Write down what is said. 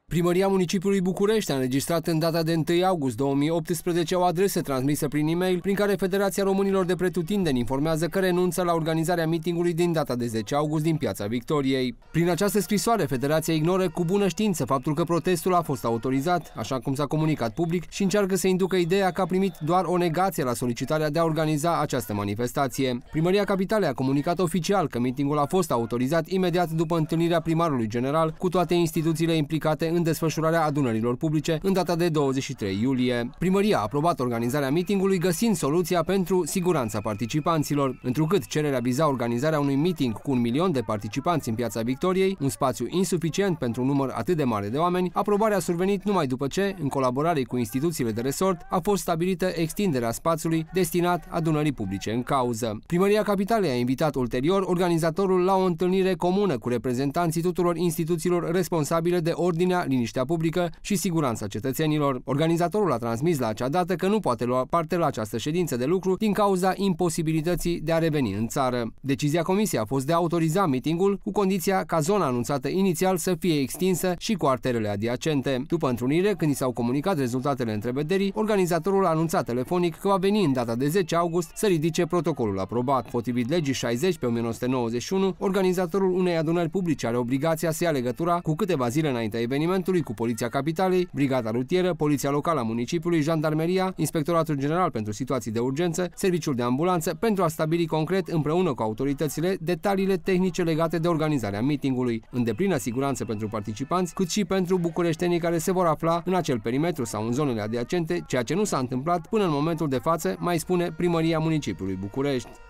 Primăria Municipiului București a înregistrat în data de 1 august 2018 o adresă transmisă prin e-mail prin care Federația Românilor de Pretutindeni informează că renunță la organizarea mitingului din data de 10 august din Piața Victoriei. Prin această scrisoare, Federația ignoră cu bună știință faptul că protestul a fost autorizat, așa cum s-a comunicat public, și încearcă să inducă ideea că a primit doar o negație la solicitarea de a organiza această manifestație. Primăria Capitalei a comunicat oficial că mitingul a fost autorizat imediat după întâlnirea primarului general cu toate instituțiile implicate în desfășurarea adunărilor publice în data de 23 iulie. Primăria a aprobat organizarea mitingului găsind soluția pentru siguranța participanților. Întrucât cererea viza organizarea unui meeting cu 1 milion de participanți în Piața Victoriei, un spațiu insuficient pentru un număr atât de mare de oameni, aprobarea a survenit numai după ce, în colaborare cu instituțiile de resort, a fost stabilită extinderea spațiului destinat adunării publice în cauză. Primăria Capitalei a invitat ulterior organizatorul la o întâlnire comună cu reprezentanții tuturor instituțiilor responsabile de ordinea, liniștea publică și siguranța cetățenilor. Organizatorul a transmis la acea dată că nu poate lua parte la această ședință de lucru din cauza imposibilității de a reveni în țară. Decizia comisiei a fost de a autoriza mitingul cu condiția ca zona anunțată inițial să fie extinsă și cu arterele adiacente. După întrunire, când i s-au comunicat rezultatele întrevederii, organizatorul a anunțat telefonic că va veni în data de 10 august să ridice protocolul aprobat. Potrivit legii 60/1991, organizatorul unei adunări publice are obligația să ia legătura cu câteva zile înaintea evenimentului cu Poliția Capitalei, Brigada Rutieră, Poliția Locală a municipiului, Jandarmeria, Inspectoratul General pentru Situații de Urgență, Serviciul de Ambulanță, pentru a stabili concret, împreună cu autoritățile, detaliile tehnice legate de organizarea mitingului, în deplină siguranță pentru participanți, cât și pentru bucureștenii care se vor afla în acel perimetru sau în zonele adiacente, ceea ce nu s-a întâmplat până în momentul de față, mai spune Primăria Municipiului București.